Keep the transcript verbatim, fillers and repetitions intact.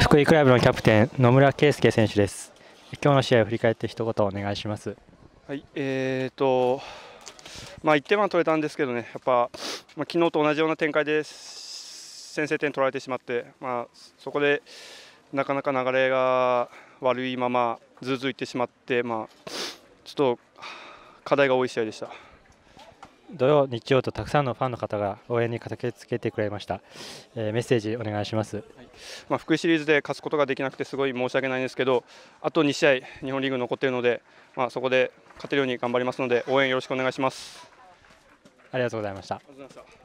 福井クラブのキャプテン野村圭佑選手です。今日の試合を振り返って一言お願いします。 はい、えーとまあ、いってんは取れたんですけどね、やっぱ、まあ、昨日と同じような展開で先制点取られてしまって、まあ、そこでなかなか流れが悪いままずうずういってしまって、まあ、ちょっと課題が多い試合でした。 土曜、日曜とたくさんのファンの方が応援に駆けつけてくれました。えー、メッセージお願いします。はい、 まあ、福井シリーズで勝つことができなくてすごい申し訳ないんですけど、あとに試合日本リーグ残っているので、まあ、そこで勝てるように頑張りますので応援よろしくお願いします。 ありがとうございました。 ありがとうございました。